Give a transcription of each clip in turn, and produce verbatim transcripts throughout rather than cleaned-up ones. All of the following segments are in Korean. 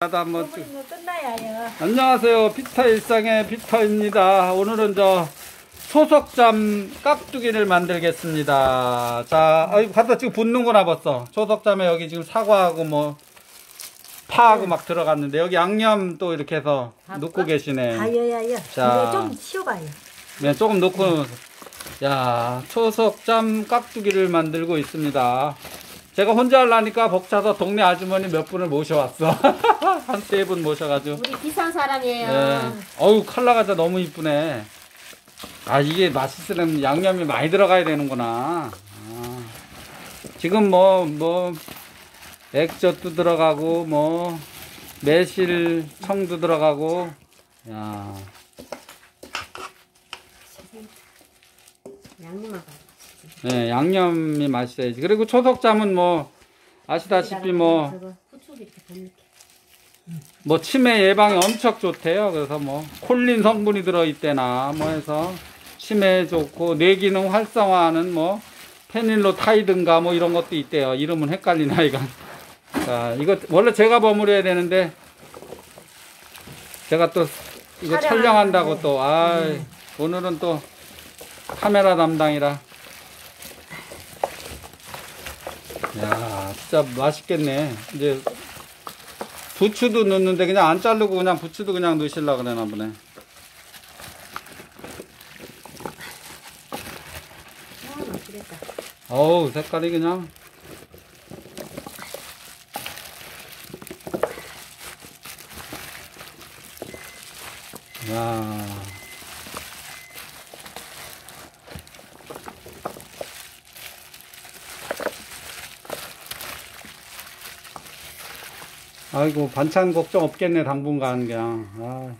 나도 한번 쭉. 뭐 끝나야요. 안녕하세요. 피터 일상의 피터입니다. 오늘은 저 초석잠 깍두기를 만들겠습니다. 자, 아이고, 갖다 지금 붓는구나 벌써. 초석잠에 여기 지금 사과하고 뭐 파하고 네. 막 들어갔는데 여기 양념 또 이렇게 해서 넣고 계시네. 다여야요. 자, 이거 좀 치워봐요. 네, 조금 넣고. 야, 초석잠 깍두기를 만들고 있습니다. 제가 혼자 하려니까 벅차서 동네 아주머니 몇 분을 모셔왔어. 한 세 분 모셔가지고. 우리 비싼 사람이에요. 네. 어우, 컬러가 진짜 너무 이쁘네. 아, 이게 맛있으려면 양념이 많이 들어가야 되는구나. 아. 지금 뭐, 뭐, 액젓도 들어가고, 뭐, 매실, 청도 들어가고, 야. 양념하고. 네, 양념이 맛있어야지. 그리고 초석잠은 뭐, 아시다시피 뭐, 뭐, 치매 예방에 엄청 좋대요. 그래서 뭐, 콜린 성분이 들어있대나, 뭐 해서, 치매에 좋고, 뇌기능 활성화하는 뭐, 페닐로타이든가 뭐 이런 것도 있대요. 이름은 헷갈리나, 이거. 자, 이거, 원래 제가 버무려야 되는데, 제가 또, 이거 촬영한다고 또, 아 음. 오늘은 또, 카메라 담당이라. 야, 진짜 맛있겠네. 이제 부추도 넣는데 그냥 안 자르고 그냥 부추도 그냥 넣으시려고 그러나 보네. 어우, 색깔이 그냥. 야. 아이고, 반찬 걱정 없겠네, 당분간, 그냥. 아.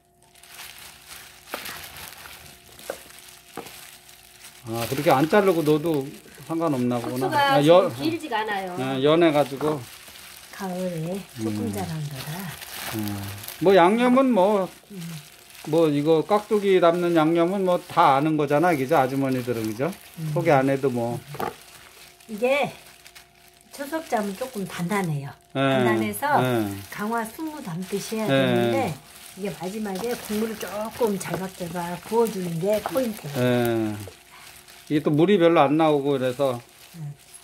아, 그렇게 안 자르고 넣어도 상관없나 보구나. 고추가 아, 연, 길지가 않아요. 아, 연해가지고. 가을에 조금 음. 자란 거라. 음. 뭐, 양념은 뭐, 음. 뭐, 이거 깍두기 담는 양념은 뭐 다 아는 거잖아, 그죠? 아주머니들은, 그죠? 음. 소개 안 해도 뭐. 이게, 초석잠은 조금 단단해요. 네, 단단해서 네. 강화 순무 담듯이 해야 네. 되는데 이게 마지막에 국물을 조금 잘박잘박 부어주는 게 포인트예요. 네. 이게 또 물이 별로 안 나오고 그래서 네.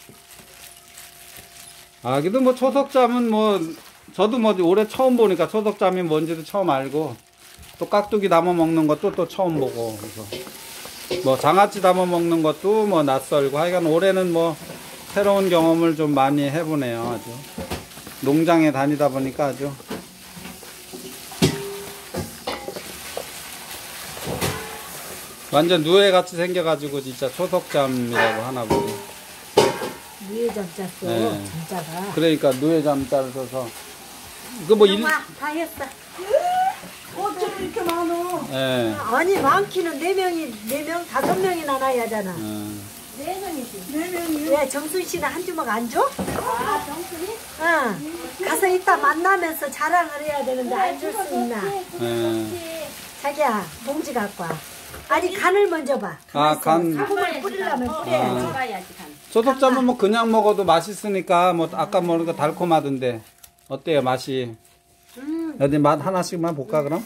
아, 그래도 뭐 초석잠은 뭐 저도 뭐 올해 처음 보니까 초석잠이 뭔지도 처음 알고 또 깍두기 담아 먹는 것도 또 처음 보고 그래서 뭐 장아찌 담아 먹는 것도 뭐 낯설고 하여간 올해는 뭐 새로운 경험을 좀 많이 해보네요. 아주 농장에 다니다 보니까 아주 완전 누에같이 생겨가지고 진짜 초석잠이라고 하나 보네. 누에잠자 써. 네. 잠자가. 그러니까 누에잠자를 써서 그 뭐 일... 다 했어. 어쩜 이렇게 많어? 네. 아니 많기는 네 명이 네 명 다섯 명이나 나야 하잖아. 네. 네 명이지. 네 명이. 왜 정순 씨는 한 주먹 안 줘? 아, 정순이? 응. 가서 이따 만나면서 자랑을 해야 되는데 안 줄 수 있나? 네. 자기야 봉지 갖고 와. 아니 간을 먼저 봐. 아, 간. 소금을 뿌리려면 뿌려야지. 먹어야지 간. 초석잠은 뭐 그냥 먹어도 맛있으니까 뭐 아까 먹은 거 달콤하던데 어때요 맛이? 음. 어디 맛 하나씩만 볼까 그럼?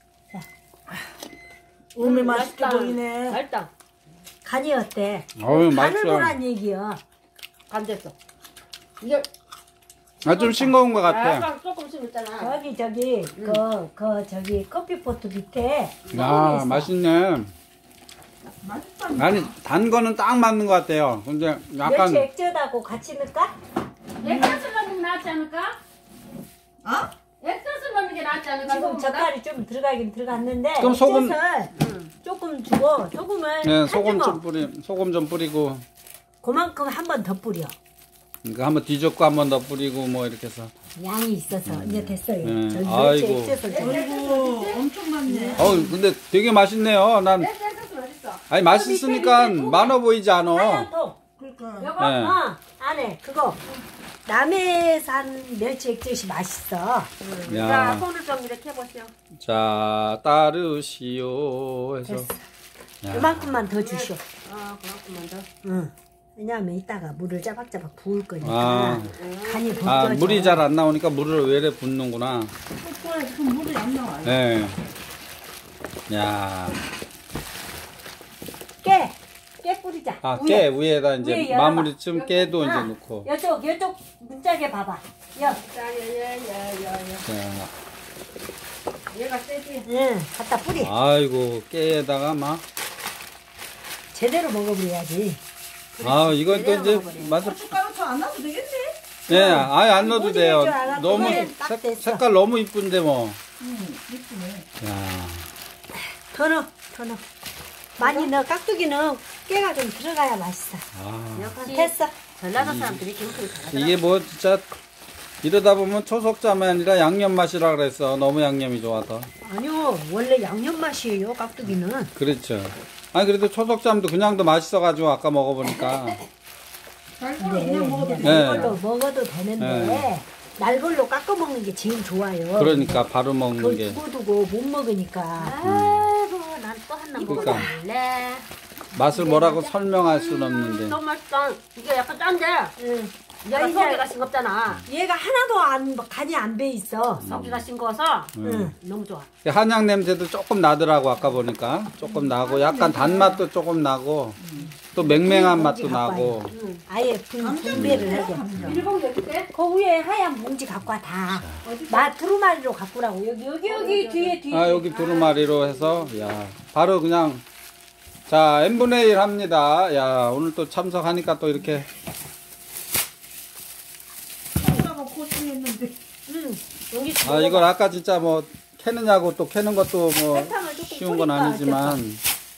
음이 맛있게 보이네. 맛있다. 간이 어때? 어우, 간을 맛있어. 보란 얘기야. 간 됐어. 이게 아, 좀 싱거운 것 아, 같아. 아까 조금씩 있잖아. 저기 저기 음. 그, 그 저기 커피포트 밑에 야, 있어. 맛있네. 아니, 단 거는 딱 맞는 것 같아요. 근데 약간. 멸치 액젓하고 같이 넣을까? 액젓을 넣는 게 낫지 않을까? 어? 액젓을 넣는 게 낫지 않을까? 지금 젓갈이 좀 들어가긴 들어갔는데 그럼 소금- 액젓을 응. 조금 주고 소금을 네, 한 소금 주먹 좀 뿌리, 소금 좀 뿌리고. 그만큼 한 번 더 뿌려. 그러니까 한번 뒤젓고 한 번 더 뿌리고 뭐 이렇게 해서. 양이 있어서 이제 됐어요. 네. 저기 아이고. 멸치 액젓을 좀. 아이고 엄청 많네. 어우, 근데 되게 맛있네요. 난. 액젓은 어딨어? 아니, 맛있으니까 많아 보이지 않아. 하얀 통. 그러니까 여보? 네. 어, 안에 그거 남해산 멸치 액젓이 맛있어. 자, 야. 손을 좀 이렇게 해보세요. 자, 따르시오 해서. 됐어. 야. 이만큼만 더 주시오. 아, 그렇구만 더. 응. 왜냐하면 이따가 물을 짜박짜박 부을 거니까 아. 간이 벗겨져. 아, 물이 잘 안 나오니까 물을 외래 붓는구나. 그래 지금 물이 안 나와요. 네. 야. 깨! 깨 뿌리자. 아, 위에. 깨 위에다 이제 위에 열어봐. 마무리쯤 깨도 이제 아, 넣고. 이쪽, 이쪽 문짝에 봐봐. 여. 야야야야야야. 자, 얘가 세지. 응, 갖다 뿌리. 아이고, 깨에다가 막. 제대로 먹어버려야지. 아, 이건 또 제대로 이제, 먹어버려. 맞아. 고춧가루 더 안 넣어도 되겠네. 예, 아예 안 넣어도 뭐지, 돼요. 줄 알았더니 너무, 딱 색, 됐어. 색깔 너무 이쁜데 뭐. 응, 이쁘네. 야. 더 넣어, 더 넣어. 많이 넣어. 깍두기는 깨가 좀 들어가야 맛있어. 아. 역시 됐어. 전라도 사람들이 김치를 잘하더라. 이게 뭐 진짜 이러다 보면 초석자만 아니라 양념 맛이라 그랬어. 너무 양념이 좋아서. 아니요, 원래 양념 맛이에요, 깍두기는. 그렇죠. 아니 그래도 초석잠도 그냥도 맛있어가지고 아까 먹어보니까. 달걀을 네, 그냥 먹어도 돼. 네. 이걸로 먹어도 되는데 네. 날걸로 깎아 먹는 게 제일 좋아요. 그러니까 바로 먹는 그걸 게. 두고두고 못 먹으니까. 아이고 난 또 하나 그러니까. 먹어볼래. 맛을 뭐라고 설명할 수는 없는데. 너무 맛있다. 이게 약간 짠데. 응. 내가 아니, 속에가 싱겁잖아. 얘가 하나도 안 간이 안 배 있어. 속에가 싱거워서 응. 너무 좋아. 한약 냄새도 조금 나더라고 아까 보니까. 조금 나고 약간 단맛도 조금 나고 또 맹맹한 맛도 나고. 응. 아예 분, 분배를 하게. 일본 여기대? 그 위에 하얀 봉지 갖고 와 다. 마 두루마리로 갖고 오라고. 여기 여기 여기 뒤에 뒤에. 아 여기 두루마리로 해서 야 바로 그냥 자 n분의 일 합니다. 야 오늘 또 참석하니까 또 이렇게 하다가 고생했는데. 응. 여기 아 이걸 아까 진짜 뭐 캐느냐고 또 캐는 것도 뭐 설탕을 조금 쉬운 건 뿌릴까, 아니지만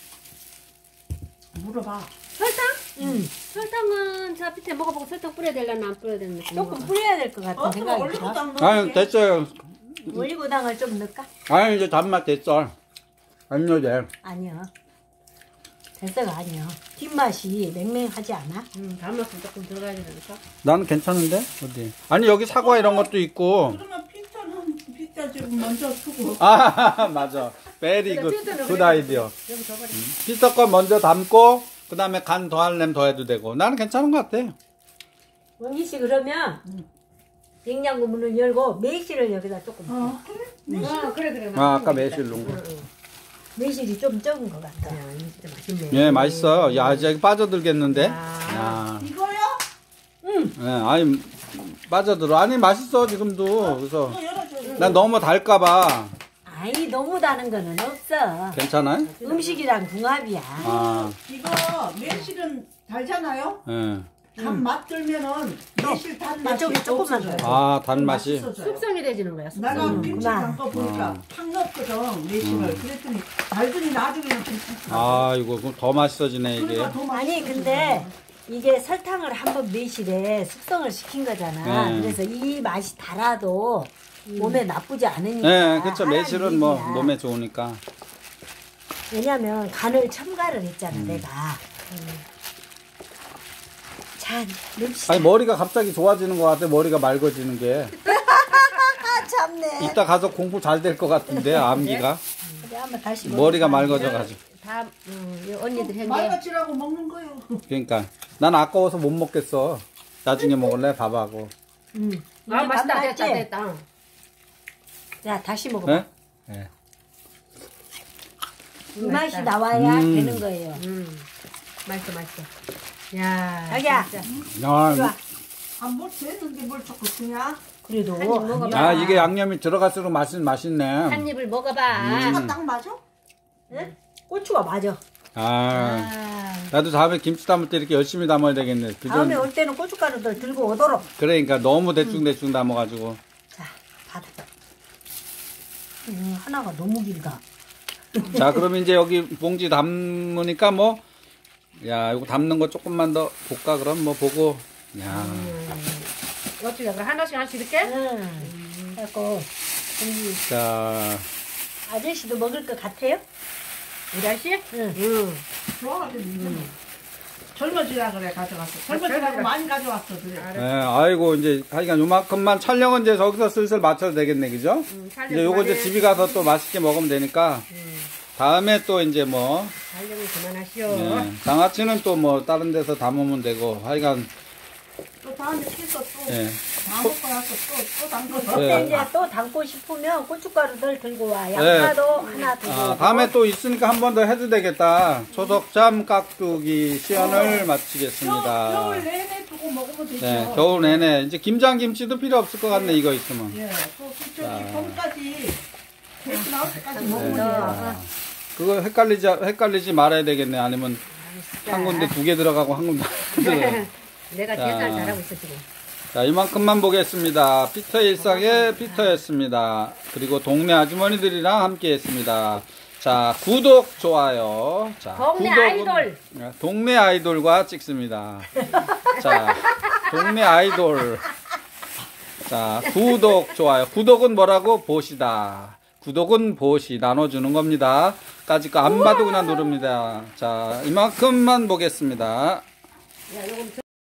물어봐. 설탕? 응. 설탕은 저 밑에 먹어보고 설탕 뿌려야 되려나 안 뿌려야 되나? 조금 뿌려야 될 것 같은 어, 생각이 올리고당 들어. 넣어. 아유 됐어요. 올리고당을 좀 넣을까? 아유 이제 단맛 됐어. 안 넣어도 돼. 아니요. 됐어가 아니요. 뒷맛이 맹맹하지 않아? 음, 단맛은 조금 들어가야 되니까. 나는 괜찮은데 어디? 아니 여기 사과 이런 것도 있고. 그러면 피탄 한 피탄 지금 먼저 쓰고. 아 맞아. 베리 굿, 굿 아이디어. 여기 줘버려. 피스터 거 먼저 담고 그 다음에 간 더하려면 더 해도 되고 나는 괜찮은 것 같아. 원기 씨 그러면 냉장고 문을 열고 매실을 여기다 조금. 어, 그래? 어, 그래 그래. 아 아까 매실 넣은 거. 매실이 좀 적은 것 같아. 진짜 맛있네. 예 맛있어. 야 이제 빠져들겠는데. 아. 야. 이거요? 예 아니 빠져들어. 아니 맛있어 지금도. 그래서 이거 열어줘. 난 너무 달까봐. 아이 너무 다른 거는 없어. 괜찮아요? 음식이랑 궁합이야. 아 이거 매실은 달잖아요? 예. 단 맛 들면은 매실 단 맛이 이쪽에 조금만 없어져요. 더. 아 단맛이. 맛있어져요. 숙성이 되지는 거야. 숙성. 내가 음, 김치 그만. 담가 보니까 음. 팍 넣었거든 매실을. 그랬더니 달더니 나중에는 김치. 아 이거 그럼 더 맛있어지네 이게. 그러니까 더 아니 맛있어지죠. 근데 이게 설탕을 한번 매실에 숙성을 시킨 거잖아. 네. 그래서 이 맛이 달아도 몸에 나쁘지 않으니까. 네 그렇죠. 하라는 매실은 뭐 얘기야. 몸에 좋으니까. 왜냐면 간을 첨가를 했잖아 내가. 자 릅시다. 아니 머리가 갑자기 좋아지는 것 같아. 머리가 맑아지는 게. 아 참네. 이따 가서 공부 잘 될 것 같은데 암기가. 그래, 한번 다시 머리가 먹어봐. 맑아져가지고. 다 음, 이 언니들 한 게. 말같이라고 먹는 거요. 그러니까 난 아까워서 못 먹겠어. 나중에 먹을래 밥하고. 음. 아 이제 맛있다 간 됐다 맞지? 됐다. 자 다시 먹어봐. 네? 네. 이 맛이 나와야 음. 되는 거예요. 음, 맛있어 맛있어. 야, 자기야. 진짜. 좋아. 야, 아뭘 됐는데 뭘 자꾸 주냐? 그래도 한입 먹어봐. 아 이게 양념이 들어갈수록 맛은 맛있네. 한 입을 먹어봐. 이거 음. 딱 맞아? 응? 고추가 맞아. 아 아. 나도 다음에 김치 담을 때 이렇게 열심히 담아야 되겠네. 그전 다음에 올 때는 고춧가루들 들고 오도록. 그러니까 너무 대충 대충 담아가지고. 자 받아. 음, 하나가 너무 길다. 자 그럼 이제 여기 봉지 담으니까 뭐. 야 이거 담는 거 조금만 더 볼까 그럼 뭐 보고. 야. 어떻게 그래 하나씩 하나씩 이렇게? 응. 그래갖고 우리 자. 아저씨도 먹을 것 같아요? 우리 아저씨? 응. 응. 좋아하겠네. 젊어지라 그래 가져갔어. 젊어지라고 많이 가져왔어 그래. 네, 아이고 이제 하여간 요만큼만 촬영은 이제 저기서 슬슬 맞춰도 되겠네 그죠? 응, 이제 요거 이제 집에 가서 또 맛있게 먹으면 되니까. 다음에 또 이제 뭐 달력은 그만하시오. 네, 장아찌는 또 뭐 다른 데서 담으면 되고 하여간 또 다음에 씻어 또 예. 다 먹고 나서 또또 담궈서. 네. 그때 이제 또 담고 싶으면 고춧가루들 들고 와. 양파도 하나 들고. 아, 오고. 다음에 또 있으니까 한 번 더 해도 되겠다. 초석잠 깍두기 시연을 겨울, 마치겠습니다. 겨울 내내 두고 먹으면 되죠. 네, 겨울 내내 이제 김장김치도 필요 없을 것 같네 이거 있으면. 예, 또 자. 저기 봄까지 대추 나올 때까지 네. 먹으면 돼요. 그거 헷갈리지 헷갈리지 말아야 되겠네. 아니면 한 군데 두 개 들어가고 한 군데 안 들어가고. 내가 자. 계산 잘하고 있어 지금. 자, 이만큼만 보겠습니다. 피터 일상의 피터였습니다. 그리고 동네 아주머니들이랑 함께 했습니다. 자, 구독, 좋아요. 자, 동네 구독은- 아이돌. 네, 동네 아이돌과 찍습니다. 자, 동네 아이돌. 자, 구독, 좋아요. 구독은 뭐라고? 보시다. 구독은 보시. 나눠주는 겁니다. 까짓 거 안 봐도 그냥 누릅니다. 자, 이만큼만 보겠습니다. 야, 요거